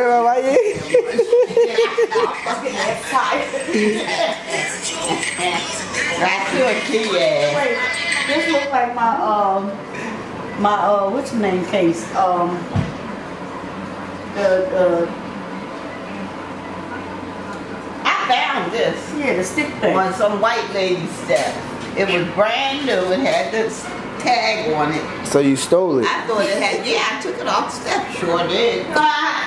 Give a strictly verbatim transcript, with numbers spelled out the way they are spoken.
girl, why you? Right to a key, yeah. Wait, this looks like my um my uh what's the name case? Um the the I found this yeah the stick thing. on some white lady stuff. It was brand new. It had this tag on it. So you stole it? I thought it had. Yeah, I took it off the step. Sure did.